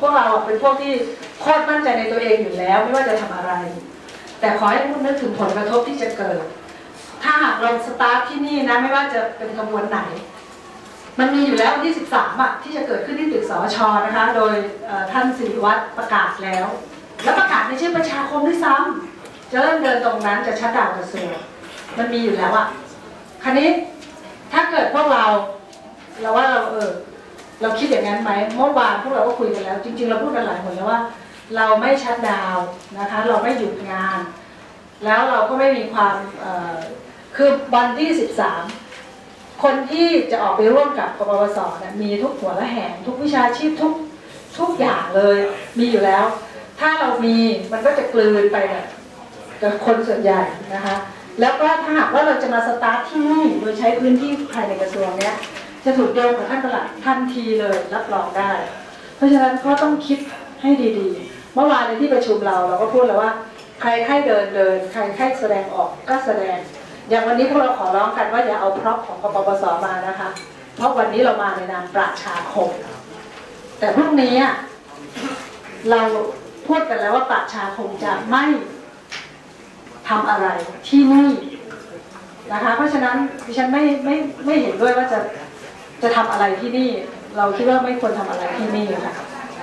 วกเราเป็นพวกที่โคตรมั่นใจในตัวเองอยู่แล้วไม่ว่าจะทำอะไรแต่ขอให้คุณนึกถึงผลกระทบที่จะเกิดถ้าหากเราสตาร์ทที่นี่นะไม่ว่าจะเป็นขบวนไหนมันมีอยู่แล้ววันที่13อ่ะที่จะเกิดขึ้นที่ตึกสช.นะคะโดยท่านศิริวัฒน์ประกาศแล้วและประกาศในชื่อประชาคมด้วยซ้ำจะเริ่มเดินตรงนั้นจะชัดดาวกระทรวงมันมีอยู่แล้วอ่ะคราวนี้ถ้าเกิดพวกเราว่าเราคิดอย่างนั้นไหมเมื่อวานพวกเราก็คุยกันแล้วจริงๆเราพูดกันหลายคนแล้วว่าเราไม่ชัดดาวนะคะเราไม่หยุดงานแล้วเราก็ไม่มีความคือวันที่13คนที่จะออกไปร่วมกับกปปส.เนี่ยมีทุกหัวละแห่งทุกวิชาชีพทุกอย่างเลยมีอยู่แล้วถ้าเรามีมันก็จะกลืนไปกับคนส่วนใหญ่นะคะแล้วก็ถ้าหากว่าเราจะมาสตาร์ทที่นี่โดยใช้พื้นที่ภายในกระทรวงเนี้ยจะถูกโยงกับท่านปลัดทันทีเลยรับรองได้เพราะฉะนั้นก็ต้องคิดให้ดีๆเมื่อวานในที่ประชุมเราก็พูดแล้วว่าใครใครเดินใครใครแสดงออกก็แสดงอย่างวันนี้พวกเราขอร้องกันว่าอย่าเอาพร็อพของกปปส.มานะคะเพราะวันนี้เรามาในนามประชาคมแต่พรุ่งนี้เราพูดกันแล้วว่าประชาคมจะไม่ทำอะไรที่นี่นะคะเพราะฉะนั้นดิฉันไม่เห็นด้วยว่าจะทำอะไรที่นี่เราคิดว่าไม่ควรทำอะไรที่นี่ค่ะ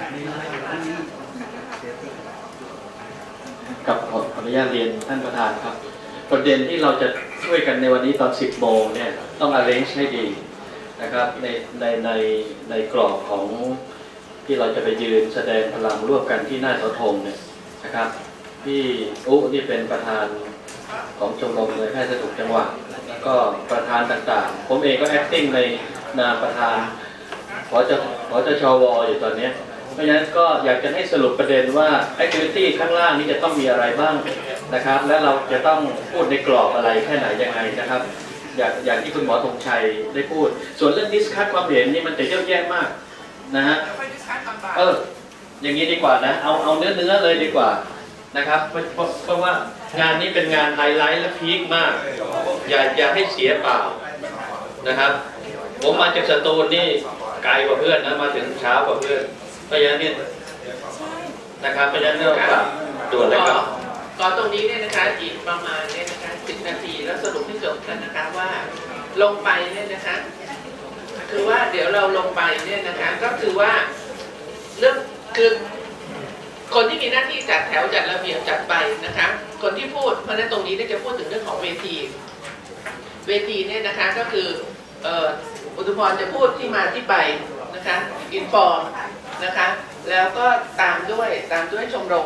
กับขออนุญาตเรียนท่านประธานครับประเด็นที่เราจะช่วยกันในวันนี้ตอน 10 โมงเนี่ยต้อง arrange ให้ดีนะครับในกรอบของที่เราจะไปยืนแสดงพลังร่วมกันที่หน้าเสาธงเนี่ยนะครับพี่นี่เป็นประธานของชมรมเลยแพทย์สาธารณสุขจังหวัดแล้วก็ประธานต่างๆผมเองก็ acting ในนามประธานผจชว.อยู่ตอนนี้เพราะฉะนั้นก็อยากจะให้สรุปประเด็นว่า activity ข้างล่างนี้จะต้องมีอะไรบ้างนะครับและเราจะต้องพูดในกรอบอะไรแค่ไหนยังไงนะครับอย่างที่คุณหมอธงชัยได้พูดส่วนเรื่อง discuss ความเห็นนี่มันจะเยอะแยะมากนะฮะอย่างนี้ดีกว่านะเอาเนื้อเลยดีกว่านะครับเพราะว่างานนี้เป็นงานไฮไลท์และพีคมากอย่าให้เสียเปล่านะครับผมมาจากสตูลนี่ไกลกว่าเพื่อนนะมาถึงเช้ากว่าเพื่อนเพราะฉะนั้นนี่นะครับเพราะฉะนั้นเรื่องกับด่วนเลยครับก่อนตรงนี้เนี่ยนะคะอีกประมาณเนี่ยนะคะ10 นาทีแล้วสรุปให้จบกันนะคะว่าลงไปเนี่ยนะคะคือว่าเดี๋ยวเราลงไปเนี่ยนะคะก็คือว่าเรื่องคือคนที่มีหน้าที่จัดแถวจัดระเบียบจัดไปนะคะคนที่พูดเพราะฉะนั้นตรงนี้จะพูดถึงเรื่องของเวทีเนี่ยนะคะก็คืออุทุพรจะพูดที่มาที่ไปนะคะอินฟอร์มนะคะแล้วก็ตามด้วยชมรม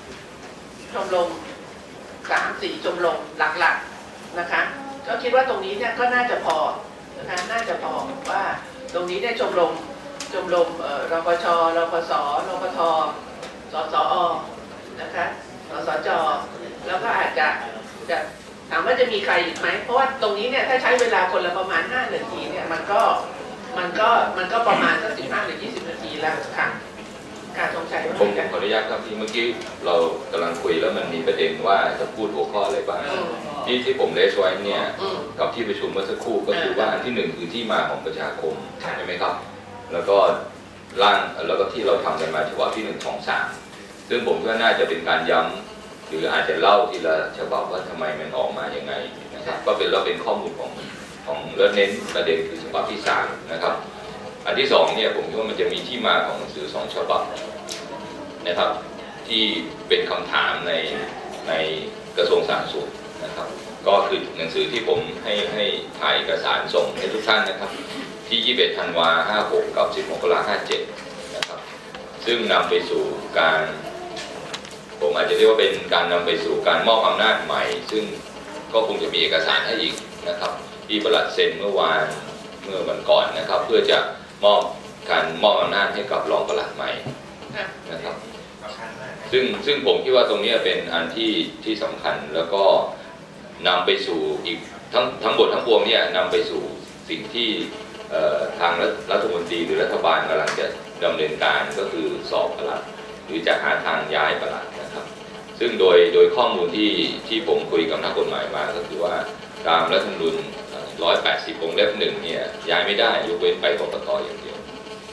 3-4 ชมรมหลักๆนะคะก็คิดว่าตรงนี้เนี่ยก็น่าจะพอนะคะน่าจะพอว่าตรงนี้ได้ชมรมรปช.รปส.รปท.สสอ.นะคะสสจ.แล้วก็อาจจะถามว่าจะมีใครอีกไหมเพราะว่าตรงนี้เนี่ยถ้าใช้เวลาคนละประมาณ5 นาทีเนี่ยมันก็ประมาณสัก15 หรือ 20 นาทีแล้วค่ะการสงสัยว่าผมขออนุญาตครับที่เมื่อกี้เรากำลังคุยแล้วมันมีประเด็นว่าจะพูดหัวข้ออะไรบ้างที่ผมเลสไว้เนี่ยกับที่ประชุมเมื่อสักครู่ก็คือว่าอันที่1คือที่มาของประชาคมใช่ไหมครับแล้วก็แล้วก็ที่เราทำกันมาฉบับที่1 2 3ซึ่งผมก็น่าจะเป็นการย้ำหรืออาจจะเล่าทีละฉบับว่าทำไมมันออกมาอย่างไงนะครับก็เป็นข้อมูลของแล้วเน้นประเด็นคือฉบับที่3นะครับอันที่2เนี่ยผมคิดว่ามันจะมีที่มาของหนังสือ2 ฉบับนะครับที่เป็นคำถามในกระทรวงสาธารณสุขนะครับก็คือหนังสือที่ผมให้ถ่ายเอกสารส่งให้ทุกท่านนะครับที่21 ธันวาคม 56กับ10 มกราคม 57นะครับซึ่งนำไปสู่การผมอาจจะเรียกว่าเป็นการนำไปสู่การมอบอำนาจใหม่ซึ่งก็คงจะมีเอกสารให้อีกนะครับที่ปลัดเซ็นเมื่อวันก่อนนะครับเพื่อจะมอบอำนาจให้กับรองปลัดใหม่นะครับซึ่งผมคิดว่าตรงนี้เป็นอันที่สำคัญแล้วก็นำไปสู่อีกทั้งหมดทั้งปวงเนี่ยนำไปสู่สิ่งที่ทางรัฐมนตรีหรือรัฐบาลกำลังจะดำเนินการก็คือสอบปลัดหรือจะหาทางย้ายปลัดนะครับซึ่งโดยข้อมูลที่ผมคุยกับนักกฎหมายมาก็คือว่าตามรัฐธรรมนูญ180 วงเล็บ 1เนี่ยย้ายไม่ได้ยกเว้นไปกกต.อย่างเดียวนะครับ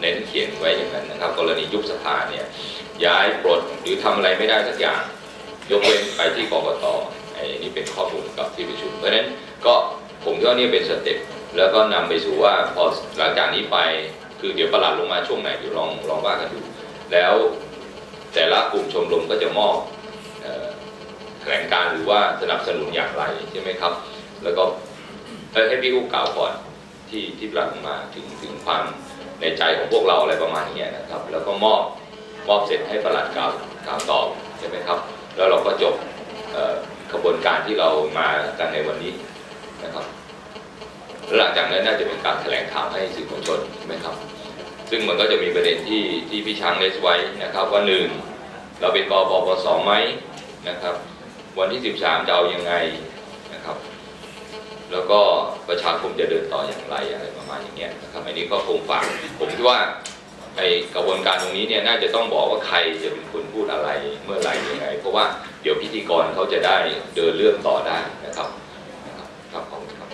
เน้นเขียนไว้อย่างนั้นนะครับกรณียุบสภาเนี่ยย้ายปลดหรือทำอะไรไม่ได้สักอย่างยกเว้นไปที่กกต.ไอ้นี่เป็นข้อมูลกับที่ประชุมเพราะฉะนั้นก็ผมคิดว่านี่เป็นสเต็ปแล้วก็นำไปสู่ว่าพอหลังจากนี้ไปคือเดี๋ยวประหลัดลงมาช่วงไหนเดี๋ยวลองว่ากันดูแล้วแต่ละกลุ่มชมรมก็จะมอบแถลงการหรือว่าสนับสนุนอย่างไรใช่ไหมครับแล้วก็ให้พี่อุ๊กกล่าวก่อนที่ประหลัดลงมาถึงความในใจของพวกเราอะไรประมาณนี้นะครับแล้วก็มอบเสร็จให้ประหลัดกล่าวตอบใช่ไหมครับแล้วเราก็จบกระบวนการที่เรามากันในวันนี้นะครับหลังจากนั้นน่าจะเป็นการแถลงข่าวให้สื่อมวลชนใช่ไหมครับซึ่งมันก็จะมีประเด็นที่พี่ช้างเลสไว้นะครับว่า1เราเป็นปปสไหมนะครับวันที่13จะเอายังไงนะครับแล้วก็ประชาคมจะเดินต่ออย่างไรอะไรประมาณอย่างเงี้ยนะครับอันนี้ก็คงฝากผมคิดว่าไอ้กระบวนการตรงนี้เนี่ยน่าจะต้องบอกว่าใครจะเป็นคนพูดอะไรเมื่อไหร่ยังไงเพราะว่าเดี๋ยวพิธีกรเขาจะได้เดินเรื่องต่อได้นะครับครับขอบคุณครับ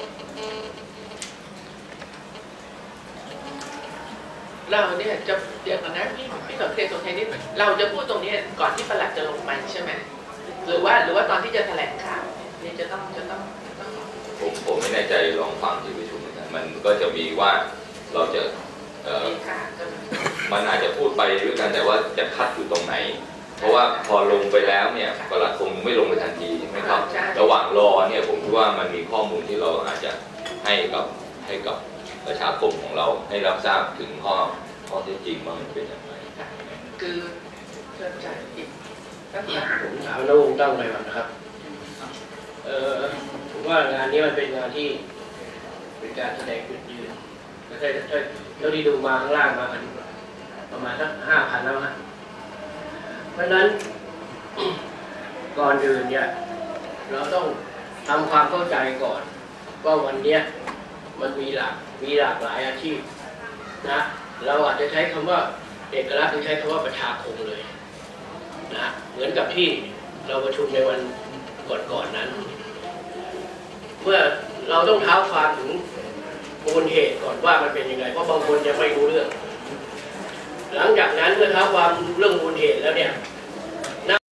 เราเนี่ยจะเดี๋ยวก่อนนะพี่ขอเคลียร์ตรงนี้เราจะพูดตรงนี้ก่อนที่ประหลัดจะลงไปใช่ไหมหรือว่าตอนที่จะแถลงข่าวนี่จะต้องผมไม่แน่ใจลองฟังที่ประชุมกันมันก็จะมีว่าเราจะมันอาจจะพูดไปด้วยกันแต่ว่าจะคัดอยู่ตรงไหนเพราะว่าพอลงไปแล้วเนี่ยประหลัดคงไม่ลงไปทันทีใช่ไหมครับระหว่างรอเนี่ยผมคิดว่ามันมีข้อมูลที่เราอาจจะให้กับประชาคมของเราให้รับทราบถึงข้อเท็จจริงว่ามันเป็นอย่างไรคือเชิญจ่ายอีกผมถามนวงตั้งไปก่อนนะครับผมว่างานนี้มันเป็นงานที่เป็นการแสดงจุดยืนถ้าเท่าที่ดูมาข้างล่างมากันประมาณสัก5,000แล้วนะเพราะฉะนั้นก่อนอื่นเนี่ยเราต้องทำความเข้าใจก่อนว่าวันนี้มันมีหลากหลายอาชีพนะเราอาจจะใช้คำว่าเอกลักษณ์หรือใช้คำว่าประชาคมเลยนะเหมือนกับที่เราประชุมในวันก่อนนั้น เมื่อเราต้องเท้าความถึงมูลเหตุก่อนว่ามันเป็นยังไงเพราะบางคนยังไม่รู้เรื่องหลังจากนั้นเมื่อเท้าความเรื่องมูลเหตุแล้วเนี่ย